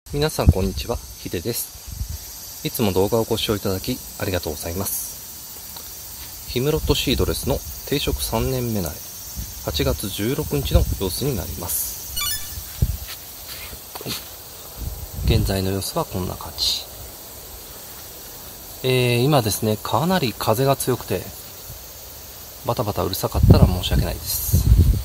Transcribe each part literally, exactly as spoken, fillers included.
皆さんこんにちは、ヒデです。いつも動画をご視聴いただきありがとうございます。ヒムロットシードレスの定植さんねんめ苗、はちがつじゅうろくにちの様子になります。現在の様子はこんな感じ。えー、今ですね、かなり風が強くてバタバタうるさかったら申し訳ないです。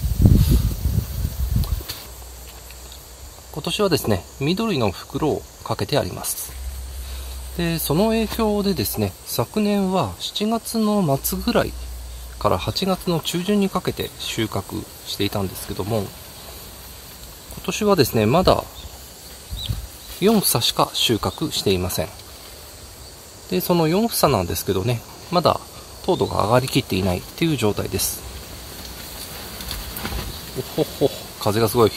今年はですね、緑の袋をかけてあります。で、その影響でですね、昨年はしちがつの末ぐらいからはちがつの中旬にかけて収穫していたんですけども、今年はですね、まだよん房しか収穫していません。で、そのよん房なんですけどね、まだ糖度が上がりきっていないっていう状態です。おほほ、風がすごい。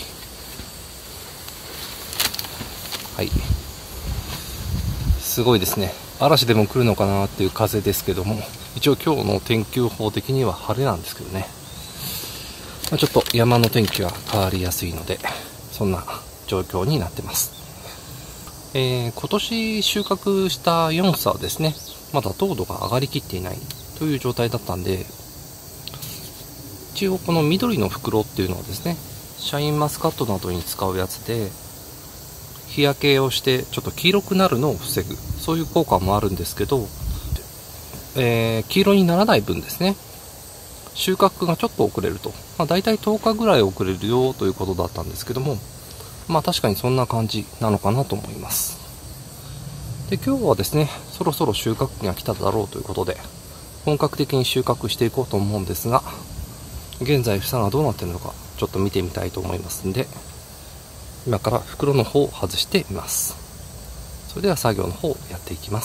はい、すごいですね。嵐でも来るのかなっていう風ですけども、一応今日の天気予報的には晴れなんですけどね、まあ、ちょっと山の天気が変わりやすいので、そんな状況になってます。えー、今年収穫したよん房はですね、まだ糖度が上がりきっていないという状態だったんで、一応この緑の袋っていうのはですね、シャインマスカットなどに使うやつで、日焼けをしてちょっと黄色くなるのを防ぐ、そういう効果もあるんですけど、えー、黄色にならない分ですね、収穫がちょっと遅れると、まあ、大体とおかぐらい遅れるよということだったんですけども、まあ確かにそんな感じなのかなと思います。で、今日はですね、そろそろ収穫期が来ただろうということで、本格的に収穫していこうと思うんですが、現在房がどうなっているのかちょっと見てみたいと思いますんで、今から袋の方を外してみます。それでは作業の方をやっていきます。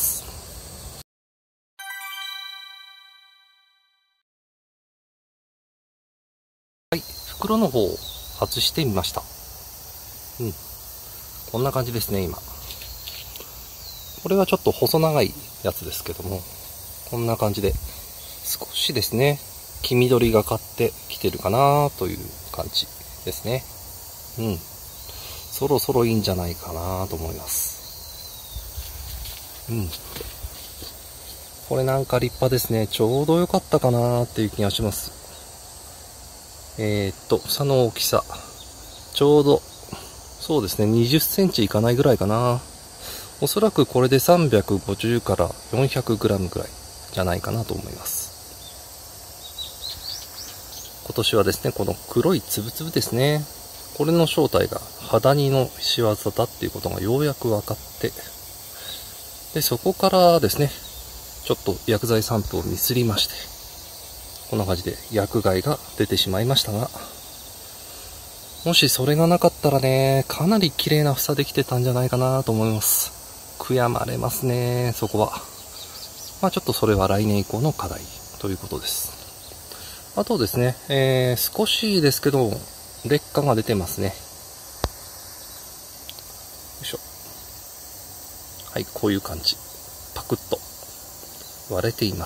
はい、袋の方を外してみました。うん、こんな感じですね。今これはちょっと細長いやつですけども、こんな感じで少しですね、黄緑がかってきてるかなという感じですね。うん、そろそろいいんじゃないかなと思います。うん、これなんか立派ですね。ちょうど良かったかなっていう気がします。えー、っと房の大きさ、ちょうどそうですね、にじゅっセンチいかないぐらいかな。おそらくこれでさんびゃくごじゅうからよんひゃくグラムぐらいじゃないかなと思います。今年はですね、この黒いつぶつぶですね、これの正体がハダニの仕業だっていうことがようやく分かって、でそこからですね、ちょっと薬剤散布をミスりまして、こんな感じで薬害が出てしまいましたが、もしそれがなかったらね、かなり綺麗な房できてたんじゃないかなと思います。悔やまれますね、そこは。まあちょっとそれは来年以降の課題ということです。あとですね、えー、少しですけど劣化が出てますね。よいしょ。はい、こういう感じ、パクッと割れています。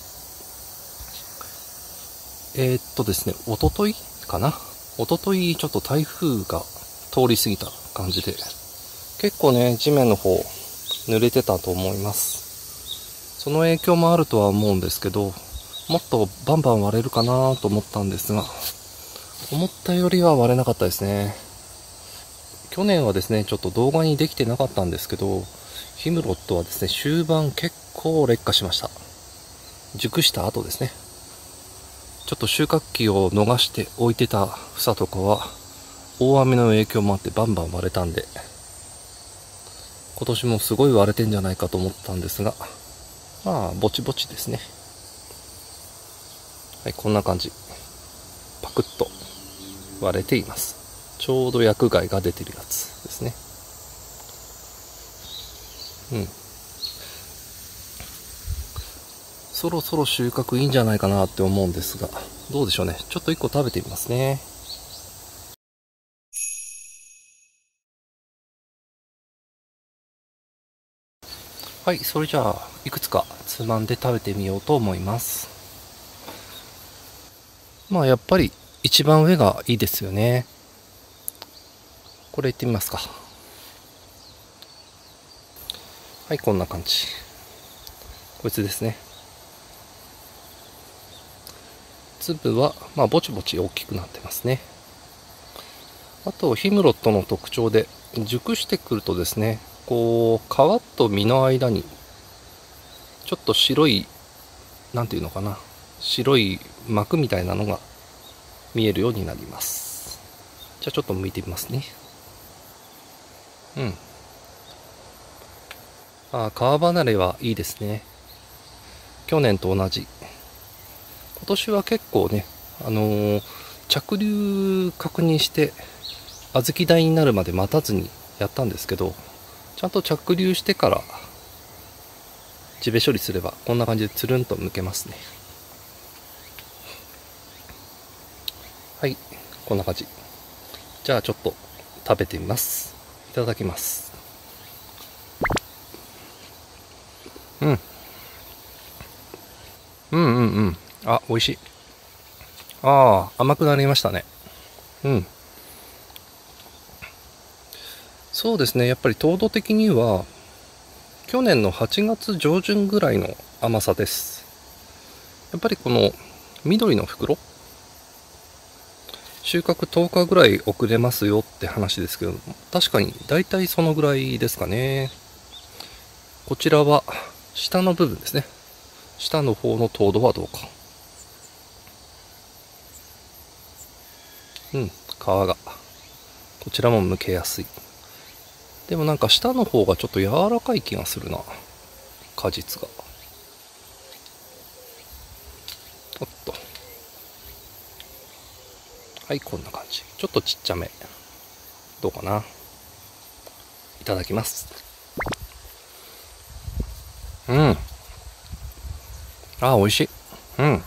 えー、っとですね、おとといかな、おとといちょっと台風が通り過ぎた感じで、結構ね、地面の方濡れてたと思います。その影響もあるとは思うんですけど、もっとバンバン割れるかなと思ったんですが、思ったよりは割れなかったですね。去年はですね、ちょっと動画にできてなかったんですけど、ヒムロットはですね、終盤結構劣化しました。熟した後ですね、ちょっと収穫期を逃して置いてた房とかは大雨の影響もあってバンバン割れたんで、今年もすごい割れてんじゃないかと思ったんですが、まあぼちぼちですね。はい、こんな感じ、パクッと割れています。ちょうど薬害が出てるやつですね。うん、そろそろ収穫いいんじゃないかなって思うんですが、どうでしょうね。ちょっといっこ食べてみますね。はい、それじゃあいくつかつまんで食べてみようと思います。まあやっぱり一番上がいいですよね。これいってみますか。 はい、こんな感じ。こいつですね。粒はまあぼちぼち大きくなってますね。あとヒムロットの特徴で、熟してくるとですね、こう皮と実の間にちょっと白い、なんていうのかな、白い膜みたいなのが見えるようになります。じゃあちょっと剥いてみますね。うん。あ、皮離れはいいですね。去年と同じ。今年は結構ね、あのー、着流確認して小豆台になるまで待たずにやったんですけど、ちゃんと着流してから地べ処理すればこんな感じでつるんと剥けますね。はい、こんな感じ。じゃあちょっと食べてみます。いただきます。うん。うんうんうん。あ、美味しい。ああ、甘くなりましたね。うん。そうですね、やっぱり糖度的には去年のはちがつ上旬ぐらいの甘さです。やっぱりこの緑の袋、収穫とおかぐらい遅れますよって話ですけど、確かに大体そのぐらいですかね。こちらは下の部分ですね。下の方の糖度はどうか。うん、皮がこちらも剥けやすい。でもなんか下の方がちょっと柔らかい気がするな、果実が。おっと、はい、こんな感じ。ちょっとちっちゃめ。どうかな。いただきます。うん。あ、美味しい。うん。うん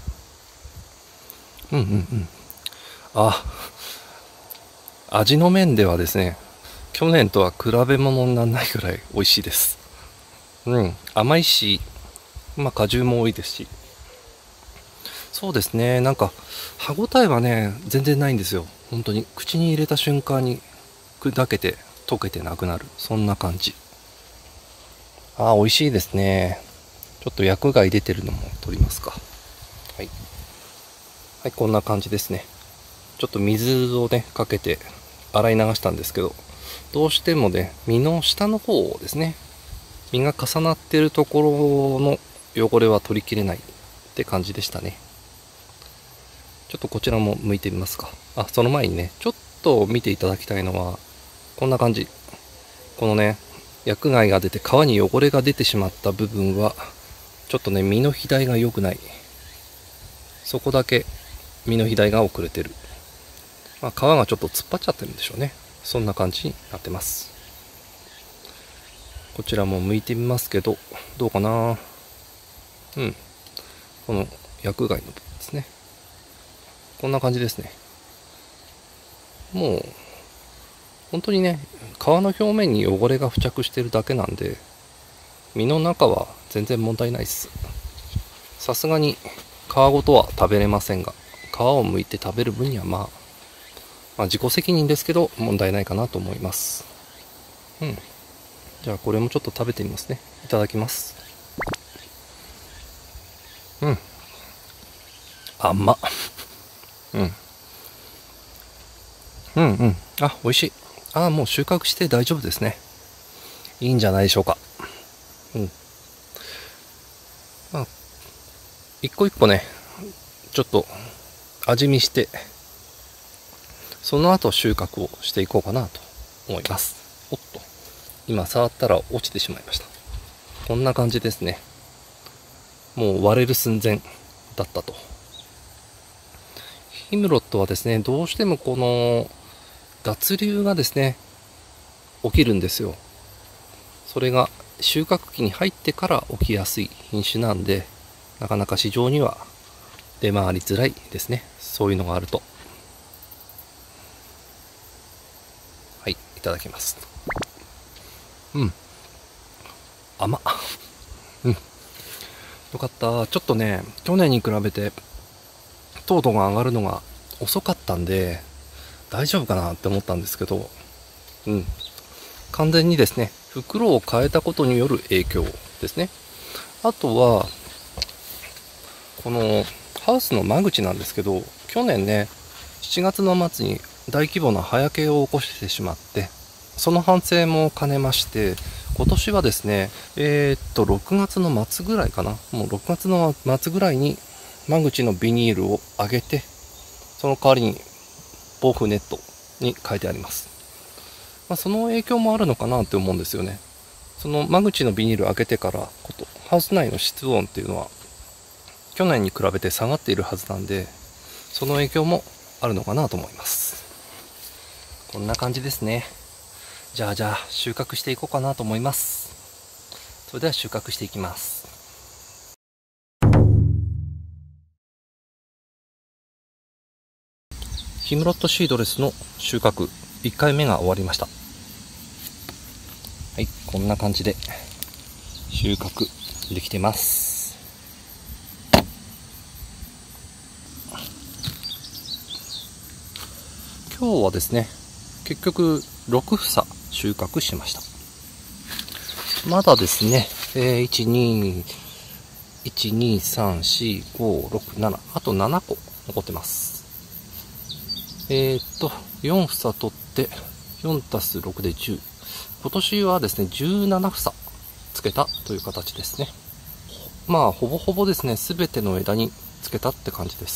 うんうん。あ、味の面ではですね、去年とは比べ物にならないぐらい美味しいです。うん。甘いし、まあ果汁も多いですし。そうですね、なんか歯ごたえはね、全然ないんですよ。本当に口に入れた瞬間に砕けて溶けてなくなる、そんな感じ。ああ、美味しいですね。ちょっと薬害出てるのも取りますか。はい。はい、こんな感じですね。ちょっと水をね、かけて洗い流したんですけど、どうしてもね、身の下の方ですね、身が重なってるところの汚れは取りきれないって感じでしたね。ちょっとこちらも剥いてみますか。あ、その前にね、ちょっと見ていただきたいのは、こんな感じ。このね、薬害が出て皮に汚れが出てしまった部分は、ちょっとね、身の肥大が良くない。そこだけ身の肥大が遅れてる。まあ、皮がちょっと突っ張っちゃってるんでしょうね。そんな感じになってます。こちらも剥いてみますけど、どうかな。うん。この薬害の部分ですね。こんな感じですね。もう、本当にね、皮の表面に汚れが付着してるだけなんで、身の中は全然問題ないです。さすがに皮ごとは食べれませんが、皮を剥いて食べる分にはまあ、まあ自己責任ですけど問題ないかなと思います。うん。じゃあこれもちょっと食べてみますね。いただきます。うん。甘っ。うん。うんうん。あ、美味しい。ああ、もう収穫して大丈夫ですね。いいんじゃないでしょうか。うん。まあ、一個一個ね、ちょっと味見して、その後収穫をしていこうかなと思います。おっと、今触ったら落ちてしまいました。こんな感じですね。もう割れる寸前だったと。ヒムロットはですね、どうしてもこの脱粒がですね、起きるんですよ。それが収穫期に入ってから起きやすい品種なんで、なかなか市場には出回りづらいですね。そういうのがあると。はい、いただきます。うん。甘っ。うん。よかった。ちょっとね、去年に比べて糖度が上がるのが遅かったんで、大丈夫かなって思ったんですけど、うん。完全にですね、 袋を変えたことによる影響ですね。あとはこのハウスの間口なんですけど、去年ねしちがつの末に大規模な葉焼けを起こしてしまって、その反省も兼ねまして、今年はですねえー、っとろくがつの末ぐらいかな、もうろくがつの末ぐらいに間口のビニールを上げて、その代わりに防風ネットに変えてあります。まあ、その影響もあるのかなって思うんですよね。その間口のビニールを開けてからことハウス内の室温っていうのは去年に比べて下がっているはずなんで、その影響もあるのかなと思います。こんな感じですね。じゃあじゃあ収穫していこうかなと思います。それでは収穫していきます。ヒムロットシードレスの収穫いっかいめが終わりました。はい、こんな感じで収穫できてます。今日はですね結局ろく房収穫しました。まだですね、えー、いち、に、いち、に、さん、し、ご、ろく、なな、あとななこ残ってます。えー、っとよん房取ってよんたすろくでじゅう、今年はですねじゅうなな房つけたという形ですね。まあほぼほぼですね全ての枝につけたって感じです。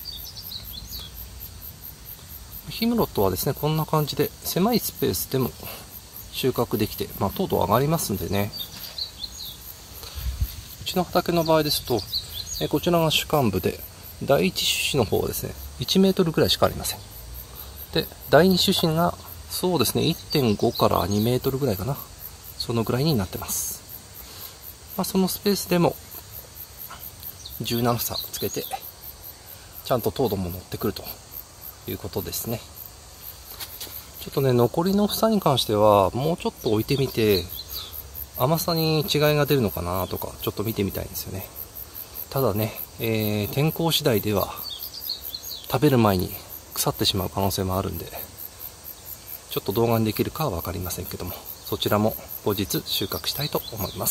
ヒムロットはですねこんな感じで狭いスペースでも収穫できて、まあ、糖度上がりますんでね。うちの畑の場合ですとえこちらが主幹部で、第一種子の方はですねいちメートルぐらいしかありません。で第二種子がそうですね いってんご からにメートルぐらいかな、そのぐらいになってます。まあ、そのスペースでもじゅうなな房つけてちゃんと糖度も乗ってくるということですね。ちょっとね残りの房に関してはもうちょっと置いてみて甘さに違いが出るのかなとかちょっと見てみたいんですよね。ただね、えー、天候次第では食べる前に腐ってしまう可能性もあるんで、ちょっと動画にできるかは分かりませんけども、そちらも後日収穫したいと思います。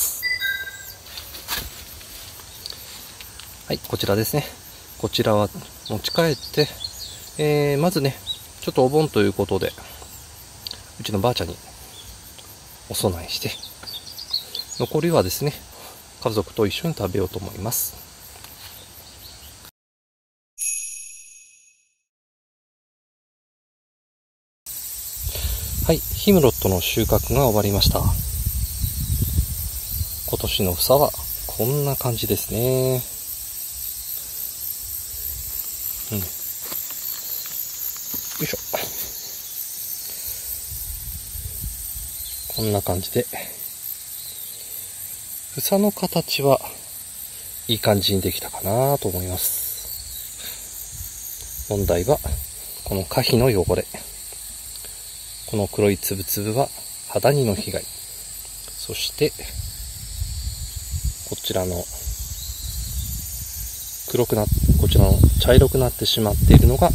はい、こちらですね。こちらは持ち帰って、えー、まずねちょっとお盆ということでうちのばあちゃんにお供えして、残りはですね家族と一緒に食べようと思います。はい、ヒムロットの収穫が終わりました。今年の房はこんな感じですね。うん、よいしょ。こんな感じで房の形はいい感じにできたかなと思います。問題はこの果皮の汚れ、この黒いつぶつぶはハダニの被害、そしてこちらの黒くなっこちらの茶色くなってしまっているのが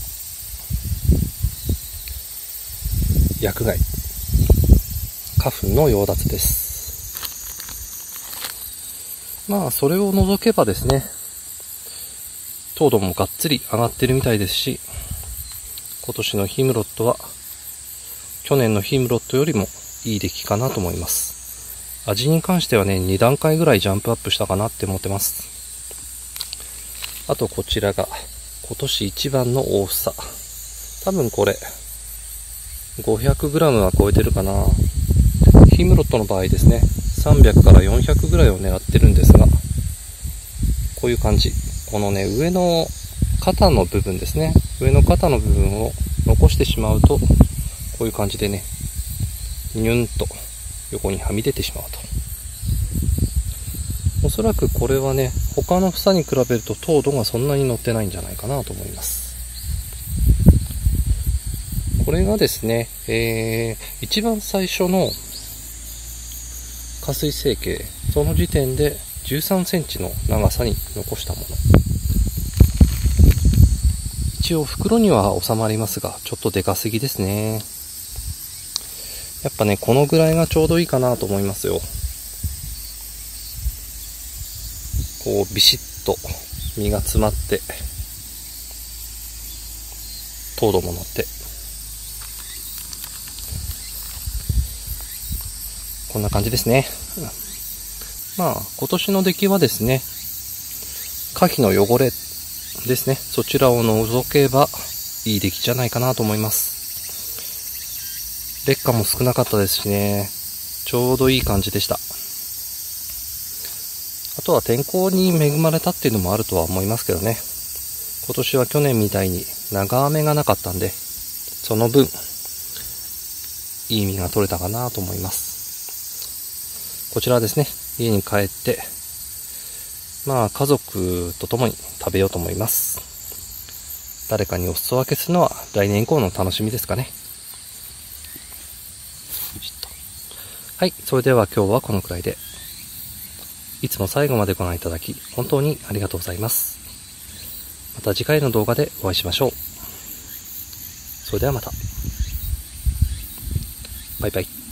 薬害、花粉の養奪です。まあそれを除けばですね糖度もがっつり上がってるみたいですし、今年のヒムロットは去年のヒムロットよりもいい出来かなと思います。味に関してはねに段階ぐらいジャンプアップしたかなって思ってます。あとこちらが今年一番の大房、多分これ ごひゃくグラム は超えてるかな。ヒムロットの場合ですねさんびゃくからよんひゃくぐらいを狙ってるんですが、こういう感じ、このね上の肩の部分ですね、上の肩の部分を残してしまうとこういう感じでねニュンと横にはみ出てしまうと。おそらくこれはね他の房に比べると糖度がそんなに乗ってないんじゃないかなと思います。これがですね、えー、一番最初の加水成形、その時点でじゅうさんセンチの長さに残したもの。一応袋には収まりますがちょっとでかすぎですね。 やっぱね、このぐらいがちょうどいいかなと思いますよ。こうビシッと実が詰まって糖度も乗って、こんな感じですね。まあ今年の出来はですね、果皮の汚れですね、そちらを除けばいい出来じゃないかなと思います。劣化も少なかったですしね、ちょうどいい感じでした。あとは天候に恵まれたっていうのもあるとは思いますけどね。今年は去年みたいに長雨がなかったんで、その分いい実が取れたかなと思います。こちらはですね、家に帰ってまあ家族と共に食べようと思います。誰かにお裾分けするのは来年以降の楽しみですかね。はい、それでは今日はこのくらいで。いつも最後までご覧いただき本当にありがとうございます。また次回の動画でお会いしましょう。それではまた。バイバイ。